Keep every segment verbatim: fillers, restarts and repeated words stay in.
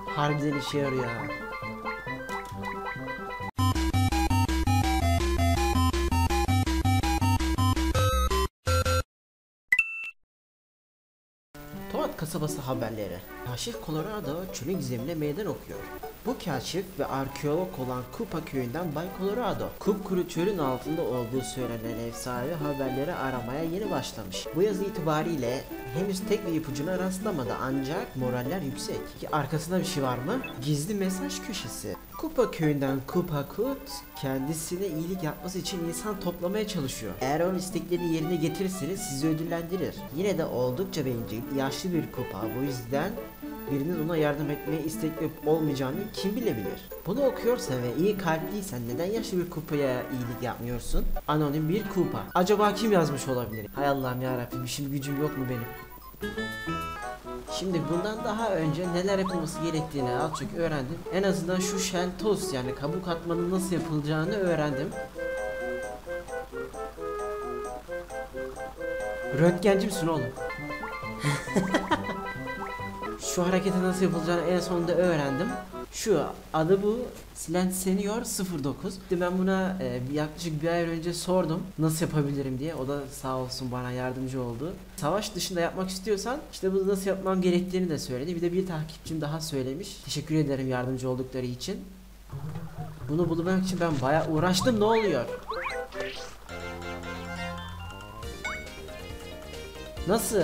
Harbiden işe yarıyor ha. Toad kasabası haberleri. Kaşif Colorado çölün gizemine meydan okuyor. Bu kaşif ve arkeolog olan Koopa köyünden Bay Colorado, kupkuru çölün altında olduğu söylenen efsane haberleri aramaya yeni başlamış. Bu yaz itibariyle henüz tek bir ipucuna rastlamadı ancak moraller yüksek. Ki arkasında bir şey var mı? Gizli mesaj köşesi. Koopa köyünden Koopa Kut kendisine iyilik yapması için insan toplamaya çalışıyor. Eğer onun isteklerini yerine getirirseniz sizi ödüllendirir. Yine de oldukça bencil, yaşlı bir Koopa, bu yüzden birinin ona yardım etmeye istekli olmayacağını kim bilebilir? Bunu okuyorsan ve iyi kalpliysen neden yaşlı bir Koopa'ya iyilik yapmıyorsun? Anonim bir Koopa. Acaba kim yazmış olabilir? Hay Allah'ım yarabbim, işim gücüm yok mu benim? Şimdi bundan daha önce neler yapılması gerektiğini az çok öğrendim. En azından şu shell toast yani kabuk atmanın nasıl yapılacağını öğrendim. Röntgenci misin oğlum? Şu hareketi nasıl yapılacağını en sonunda öğrendim. Şu adı bu Slant Senior sıfır dokuz. Ben buna e, yaklaşık bir ay önce sordum nasıl yapabilirim diye. O da sağ olsun bana yardımcı oldu. Savaş dışında yapmak istiyorsan işte bunu nasıl yapmam gerektiğini de söyledi. Bir de bir takipçim daha söylemiş. Teşekkür ederim yardımcı oldukları için. Bunu bulmak için ben bayağı uğraştım. Ne oluyor? Nasıl?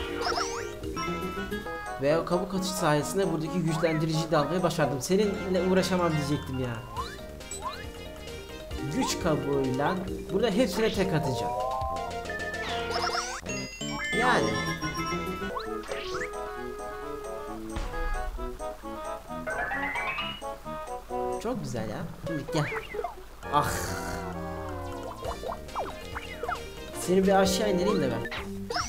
Ve o kabuk atış sayesinde buradaki güçlendiriciyi de almayı başardım. Seninle uğraşamam diyecektim ya. Güç kabuğuyla burada hepsine tek atacağım. Yani. Çok güzel ya. Şimdi gel. Ah. Seni bir aşağı indireyim de ben.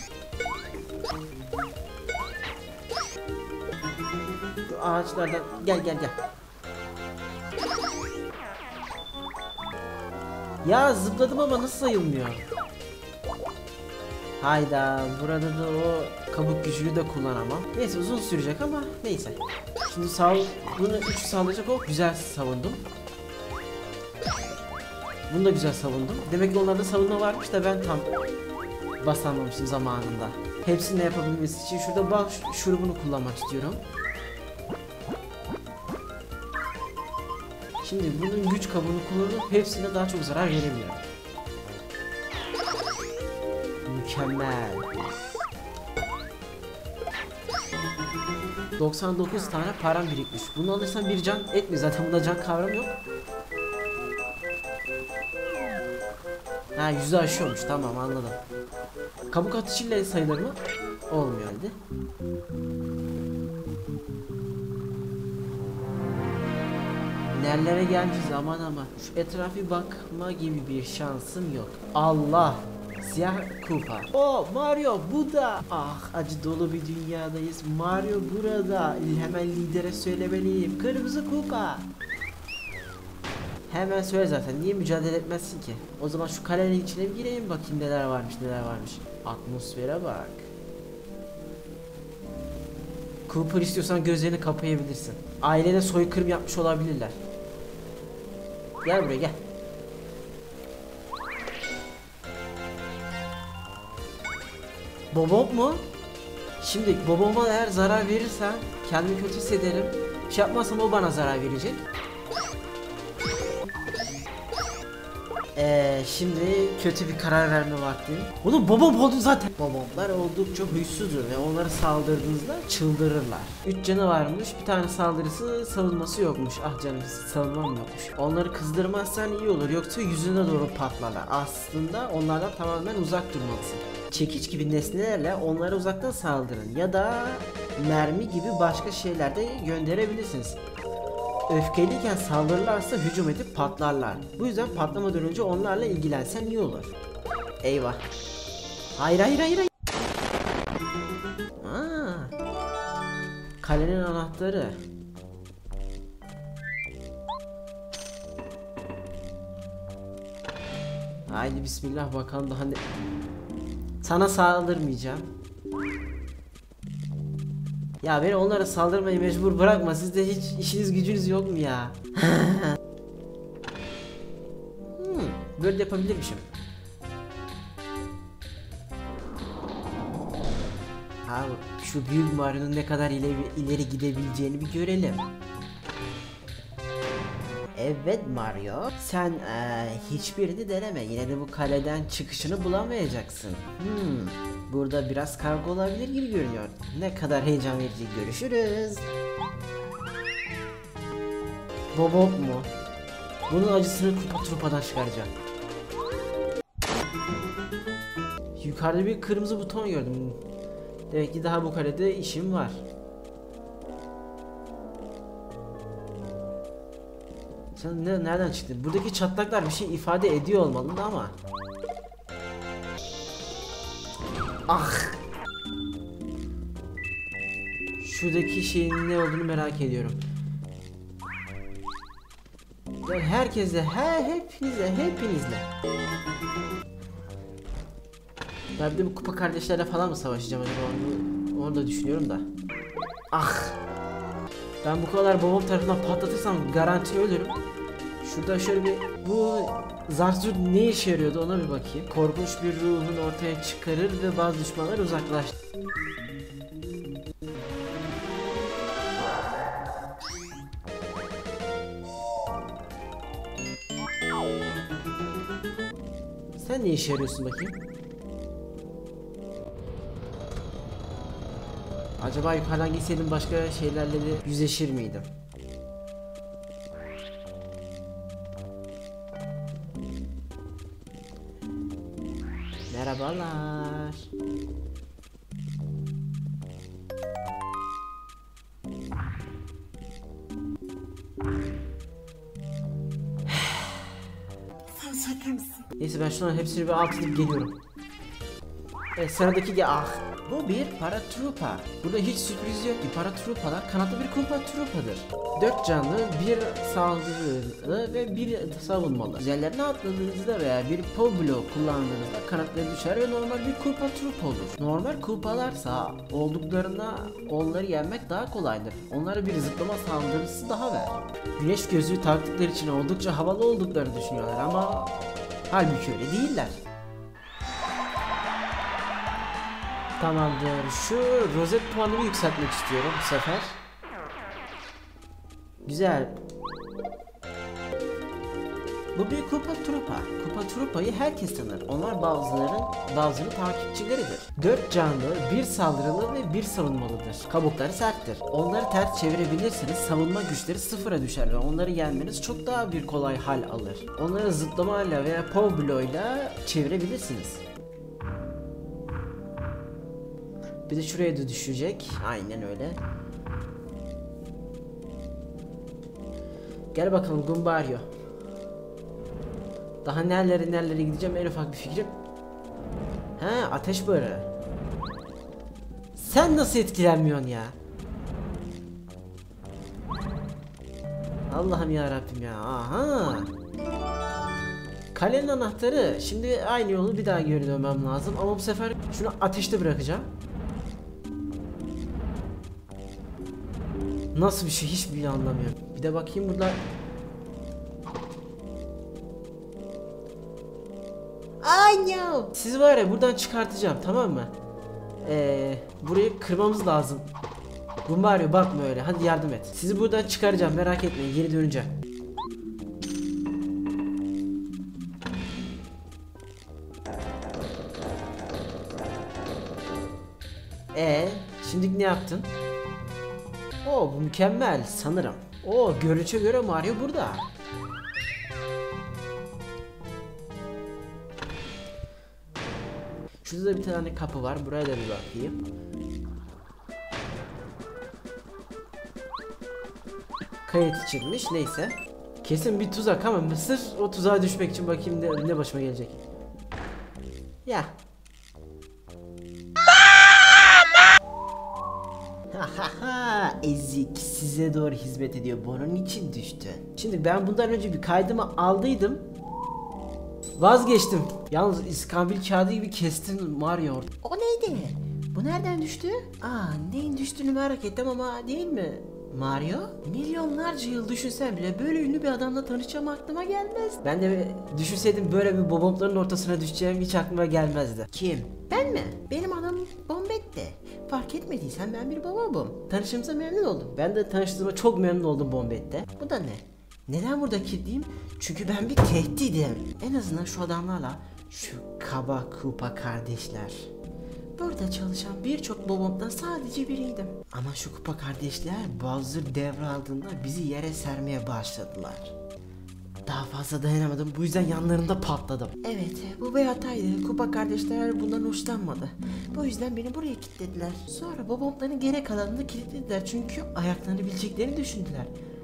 Ağaçlardan gel gel gel. Ya zıpladım ama nasıl sayılmıyor? Hayda, burada da o kabuk gücünü de kullanamam. Neyse uzun sürecek ama neyse. Şimdi sağ bunu üç sağlayacak o güzel savundum. Bunu da güzel savundum. Demek ki onlarda savunma varmış da ben tam basamamıştım zamanında. Hepsini yapabilmesi için şurada bal şurubunu kullanmak istiyorum. Şimdi bunun güç kabuğunu kullanıp hepsine daha çok zarar verebilirim. Mükemmel. doksan dokuz tane param birikmiş. Bunu alırsam bir can etmiyor. Zaten bunda can kavramı yok. Ha yüzü aşıyormuş. Tamam anladım. Kabuk atışıyla sayılır mı? Olmuyor hadi. Nerelere gelmişiz aman aman. Şu etrafı bakma gibi bir şansım yok. Allah. Siyah Koopa. O Mario bu da. Ah acı dolu bir dünyadayız. Mario burada. Hemen lidere söylemeliyim. Kırmızı Koopa. Hemen söyle zaten. Niye mücadele etmezsin ki? O zaman şu kalenin içine bir gireyim bakayım neler varmış neler varmış. Atmosfere bak. Cooper istiyorsan gözlerini kapayabilirsin. Ailene soykırım yapmış olabilirler. Gel buraya gel. Bobob mu? Şimdi Bobob'a eğer zarar verirsen kendimi kötü hissederim. Bir şey yapmazsam o bana zarar verecek. Ee, şimdi kötü bir karar verme vakti. Oğlum Bobob oldu zaten. Boboblar oldukça huysuzdur ve onlara saldırdığınızda çıldırırlar. üç canı varmış, bir tane saldırısı savunması yokmuş. Ah canım savunmam yokmuş. Onları kızdırmazsan iyi olur yoksa yüzüne doğru patlarlar. Aslında onlardan tamamen uzak durmalısın. Çekiç gibi nesnelerle onlara uzaktan saldırın ya da mermi gibi başka şeyler de gönderebilirsiniz. Öfkeliyken saldırırlarsa hücum edip patlarlar. Bu yüzden patlamadan önce onlarla ilgilensen iyi olur. Eyvah. Hayır hayır hayır hayır. Aa. Kalenin anahtarı. Haydi bismillah bakalım daha ne... Sana saldırmayacağım. Ya beni onlara saldırmaya mecbur bırakma. Sizde hiç işiniz gücünüz yok mu ya? hmm, böyle de yapabilirmişim. Ha, şu büyük Mario'nun ne kadar ileri, ileri gidebileceğini bir görelim. Evet Mario, sen ee, hiçbirini deneme. Yine de bu kaleden çıkışını bulamayacaksın. Hmm, burada biraz kavga olabilir gibi görünüyor. Ne kadar heyecan verici. Görüşürüz. Bobop mu? Bunun acısını Koopa Troopa'dan çıkaracağım. Yukarıda bir kırmızı buton gördüm. Demek ki daha bu kalede işim var. Sen ne, nereden çıktın? Buradaki çatlaklar bir şey ifade ediyor olmalı ama. Ah! Şuradaki şeyin ne olduğunu merak ediyorum. Ya herkese, he, hepinize, hepinizle. Ya bir de bu kupa kardeşlerle falan mı savaşacağım acaba? Onu, onu da düşünüyorum da. Ah! Ben bu kadar babam tarafından patlatırsam garanti ölürüm. Şurada şöyle bir, bu Zarzur ne işe yarıyordu ona bir bakayım. Korkunç bir ruhun ortaya çıkarır ve bazı düşmanlar uzaklaştırır. Sen ne işe yarıyorsun bakayım? Acaba yukarıdan gitseydim başka şeylerle de yüzleşir miydim? Merhabalar. Sen şaka mısın? Neyse ben şunların hepsini bir alt edip geliyorum. Evet, sıradaki ge ah. Bu bir Paratroopa. Burada hiç sürpriz yok ki. Paratroopalar kanatlı bir Koopa Troopa'dır. Dört canlı, bir saldırılı ve bir savunmalı. Üzerlerine atladığınızda veya bir Pow Block kullandığınızda kanatları düşer ve normal bir Koopa Troopa olur. Normal Koopalarsa olduklarına onları yenmek daha kolaydır. Onlara bir zıplama saldırısı daha ver. Güneş gözlüğü taktıkları için oldukça havalı olduklarını düşünüyorlar ama halbuki öyle değiller. Tamamdır. Şu rozet puanını yükseltmek istiyorum bu sefer. Güzel. Bu bir Koopa Troopa. Koopa Troopa'yı herkes tanır. Onlar bazılarının bazıları takipçileridir. Dört canlı, bir saldırılı ve bir savunmalıdır. Kabukları serttir. Onları ters çevirebilirseniz savunma güçleri sıfıra düşer ve onları yenmeniz çok daha bir kolay hal alır. Onları zıplamayla veya Pow Block'la çevirebilirsiniz. Bir de şuraya da düşecek. Aynen öyle. Gel bakalım Gumbario. Daha nerelere nerelere gideceğim en ufak bir fikrim. He, ateş barı. Sen nasıl etkilenmiyorsun ya? Allah'ım ya Rabbim ya. Aha. Kalenin anahtarı. Şimdi aynı yolu bir daha geri dönmem lazım ama bu sefer şunu ateşte bırakacağım. Nasıl bir şey hiçbir anlamıyorum. Bir de bakayım burada. Ay no. Siz var ya buradan çıkartacağım, tamam mı? Ee, burayı kırmamız lazım. Gumbario bakma öyle, hadi yardım et. Sizi buradan çıkaracağım, merak etmeyin, geri döneceğim. Ee, şimdi ne yaptın? Oo, bu mükemmel sanırım. Oo, görünüşe göre Mario burada. Şurada da bir tane kapı var. Buraya da bir bakayım. Kayıt içilmiş. Neyse. Kesin bir tuzak ama sırf o tuzağa düşmek için bakayım ne, ne başıma gelecek. Ya. Hahaha, ezik size doğru hizmet ediyor, bunun için düştü. Şimdi ben bundan önce bir kaydımı aldıydım. Vazgeçtim. Yalnız iskambil kağıdı gibi kestin Mario. O neydi? Bu nereden düştü? Aa, neyin düştüğünü merak ettim ama değil mi? Mario? Milyonlarca yıl düşünsem bile böyle ünlü bir adamla tanışacağım aklıma gelmez. Ben de düşünseydim böyle bir bombopların ortasına düşeceğim hiç aklıma gelmezdi. Kim? Ben mi? Benim adım Bombette. Fark etmediysen ben bir bababım. Tanıştığımıza memnun oldum. Ben de tanıştığıma çok memnun oldum Bombette. Bu da ne? Neden burada kilitliyim? Çünkü ben bir tehdidim. En azından şu adamlarla, şu kaba kupa kardeşler. Burada çalışan birçok babamdan sadece biriydim. Ama şu kupa kardeşler Bowser devraldığında bizi yere sermeye başladılar. Daha fazla dayanamadım, bu yüzden yanlarında patladım. Evet, bu bir hataydı. Kupa kardeşler bundan hoşlanmadı. Bu yüzden beni buraya kilitlediler. Sonra babamların geri kalanını kilitlediler çünkü ayaklanabileceklerini düşündüler.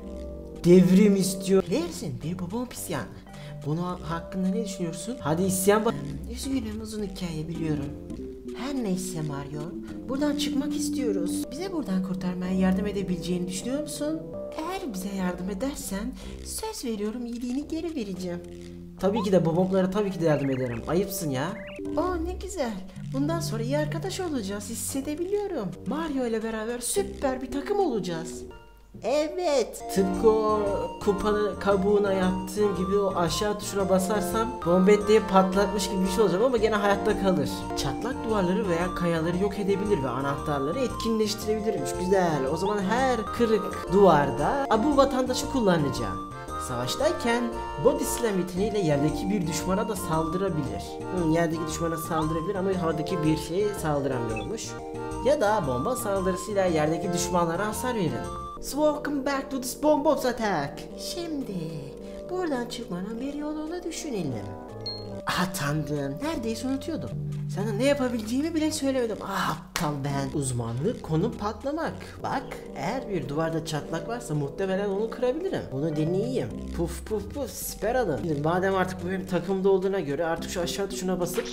Devrim istiyor. Bilirsin, bir babam isyanı. Bunu hakkında ne düşünüyorsun? Hadi isyan bak. Üzgünüm, uzun hikaye biliyorum. Her neyse Mario, buradan çıkmak istiyoruz. Bize buradan kurtarmaya yardım edebileceğini düşünüyor musun? Eğer bize yardım edersen söz veriyorum iyiliğini geri vereceğim. Tabii ki de babamlara tabii ki de yardım ederim. Ayıpsın ya. Oh ne güzel. Bundan sonra iyi arkadaş olacağız, hissedebiliyorum. Mario ile beraber süper bir takım olacağız. Evet. Tıpkı o kupanın kabuğuna yattığım gibi o aşağı tuşuna basarsam Bombette'yi patlatmış gibi bir şey olacak ama gene hayatta kalır. Çatlak duvarları veya kayaları yok edebilir ve anahtarları etkinleştirebilirmiş. Güzel. O zaman her kırık duvarda bu vatandaşı kullanacağım. Savaştayken Body Slam yeteneğiyle yerdeki bir düşmana da saldırabilir. Hı, yerdeki düşmana saldırabilir ama havadaki bir şeye saldıramıyormuş. Ya da bomba saldırısıyla yerdeki düşmanlara hasar verin. Welcome back to this bomb attack. Şimdi buradan çıkmanın bir yolunu düşünelim. Ah tanrım, neredeyse unutuyordum. Sana ne yapabileceğimi bile söylemedim. Ah aptal ben. Uzmanlık konu patlamak. Bak, eğer bir duvarda çatlak varsa muhtemelen onu kırabilirim. Bunu deneyeyim. Puf puf puf, siper alın. Şimdi madem artık bu benim takımda olduğuna göre artık şu aşağı tuşuna basıp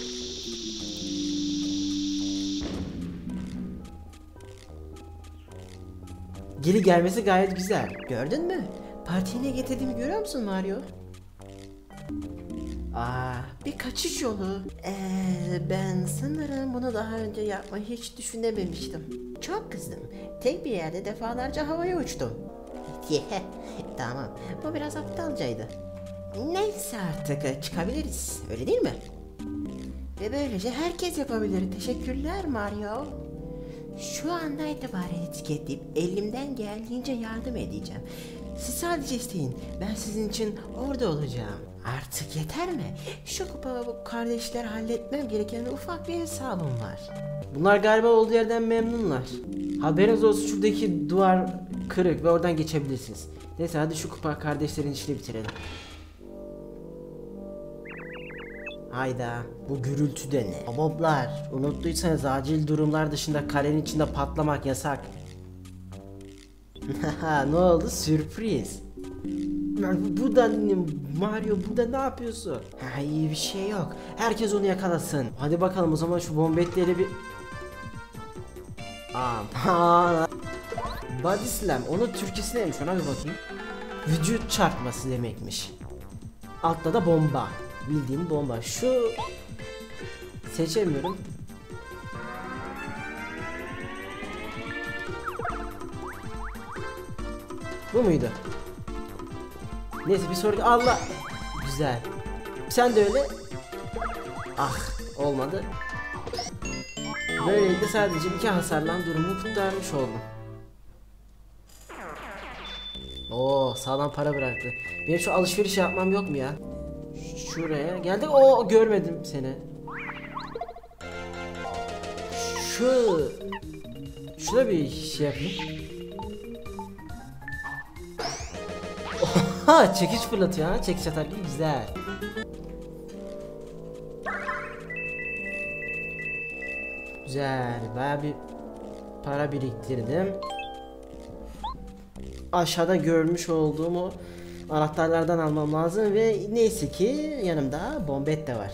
geri gelmesi gayet güzel. Gördün mü? Partiye ne getirdiğimi görüyor musun Mario? Aa, bir kaçış yolu. Ee, ben sanırım bunu daha önce yapmayı hiç düşünememiştim. Çok kızdım. Tek bir yerde defalarca havaya uçtum. Tamam, bu biraz aptalcaydı. Neyse artık çıkabiliriz, öyle değil mi? Ve böylece herkes yapabilir. Teşekkürler Mario. Şu anda itibaren etiketleyip elimden geldiğince yardım edeceğim. Siz sadece isteyin. Ben sizin için orada olacağım. Artık yeter mi? Şu kupa bu kardeşler halletmem gereken ufak bir hesabım var. Bunlar galiba olduğu yerden memnunlar. Haberiniz olsun, şuradaki duvar kırık ve oradan geçebilirsiniz. Neyse hadi şu kupa kardeşlerin işini bitirelim. Hayda, bu gürültü de ne? Boblar, unuttuysanız acil durumlar dışında kalenin içinde patlamak yasak. Ne oldu? Sürpriz. Burada ne? Mario, burada ne yapıyorsun? Ha, iyi bir şey yok. Herkes onu yakalasın. Hadi bakalım o zaman şu bombetleri bir... Aman. Body Slam, onun Türkçesi neymiş ona bir bakayım. Vücut çarpması demekmiş. Altta da bomba. Bildiğim bomba. Şu seçemiyorum. Bu muydu? Neyse bir sonraki. Allah. Güzel. Sen de öyle. Ah, olmadı. Böylelikle sadece iki hasarla durumu kurtarmış oldum. Oo, sağlam para bıraktı. Benim şu alışveriş yapmam yok mu ya? Şuraya geldik. Oo, görmedim seni. Şu şuna bir şey yapayım. Oha, çekiç fırlatıyor ha. Çekiç ataklı güzel. Güzel. Bayağı bir para biriktirdim. Aşağıda görmüş olduğum o anahtarlardan almam lazım ve neyse ki yanımda Bombette var.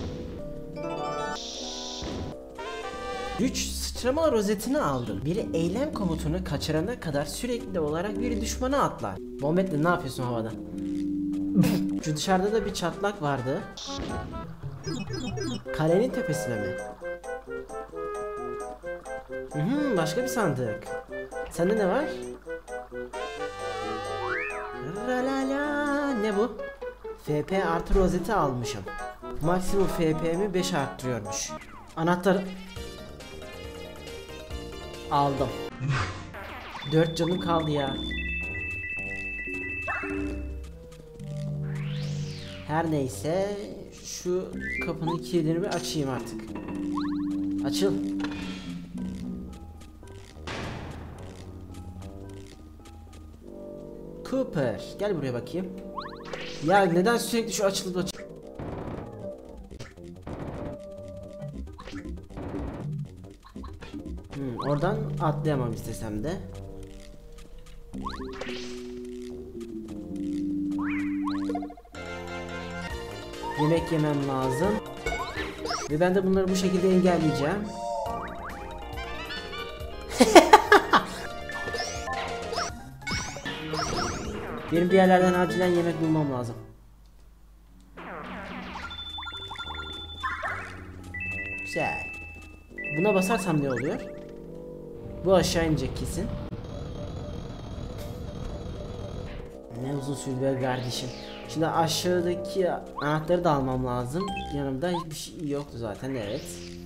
Güç sıçrama rozetini aldım. Biri eylem komutunu kaçırana kadar sürekli olarak bir düşmana atlar. Bombette ne yapıyorsun havada? Şu dışarıda da bir çatlak vardı. Kalenin tepesine mi? Hmm, başka bir sandık. Sende ne var? Ralala, ne bu? F P artı rozeti almışım. Maksimum F P'mi beş arttırıyormuş. Anahtar aldım. dört canım kaldı ya. Her neyse şu kapının kilidini bir açayım artık. Açıl. Cooper, gel buraya bakayım. Ya neden sürekli şu açılıp aç... Hmm, oradan atlayamam istesem de. Yemek yemem lazım. Ve ben de bunları bu şekilde engelleyeceğim. Benim bir yerlerden acilen yemek bulmam lazım. Güzel. Buna basarsam ne oluyor? Bu aşağı inecek kesin. Ne uzun sürdü be kardeşim. Şimdi aşağıdaki anahtarı da almam lazım. Yanımda hiçbir şey yoktu zaten, evet.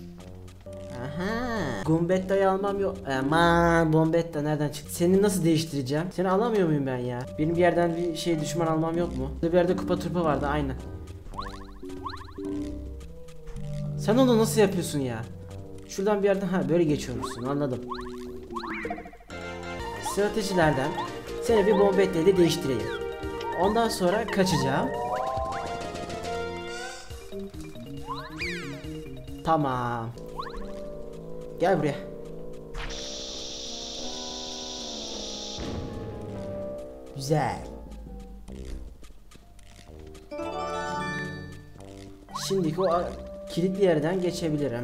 Aha. Gumbetta'yı almam yok. Aman Bombetta nereden çıktı? Seni nasıl değiştireceğim? Seni alamıyor muyum ben ya? Benim bir yerden bir şey düşman almam yok mu? Burada bir yerde kupa turpa vardı aynen. Sen onu nasıl yapıyorsun ya? Şuradan bir yerden ha böyle geçiyormuşsun, anladım. Stratejilerden seni bir Bombetta ile değiştireyim. Ondan sonra kaçacağım. Tamam. Gel buraya. Güzel. Şimdiki o kilitli yerden geçebilirim.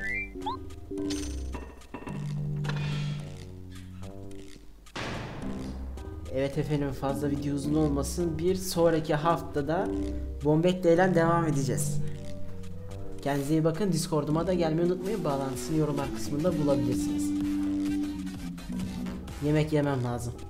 Evet efendim, fazla video uzun olmasın. Bir sonraki haftada Bombetta ile devam edeceğiz. Kendinize iyi bakın. Discord'uma da gelmeyi unutmayın. Bağlantısını yorumlar kısmında bulabilirsiniz. Yemek yemem lazım.